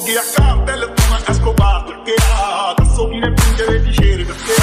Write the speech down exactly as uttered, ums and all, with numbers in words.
ਗਿਆ ਕਾਤਲ ਤੂੰ ਐਸਕੋਬਾਰ ਚੱਕਿਆ ਦੱਸੋ ਕਿਨੇ ਪਿੰਜਰੇ ਦੀ ਸ਼ੇਰ ਕੱਟਿਆ